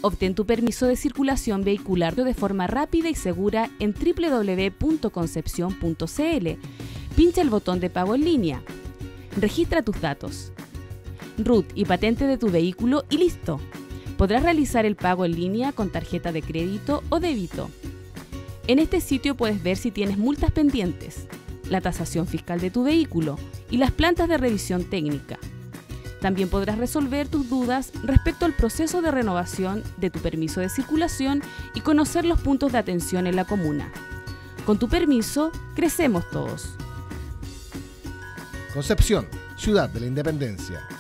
Obtén tu permiso de circulación vehicular de forma rápida y segura en www.concepcion.cl. Pincha el botón de pago en línea. Registra tus datos, RUT y patente de tu vehículo y listo. Podrás realizar el pago en línea con tarjeta de crédito o débito. En este sitio puedes ver si tienes multas pendientes, la tasación fiscal de tu vehículo y las plantas de revisión técnica. También podrás resolver tus dudas respecto al proceso de renovación de tu permiso de circulación y conocer los puntos de atención en la comuna. Con tu permiso, crecemos todos. Concepción, Ciudad de la Independencia.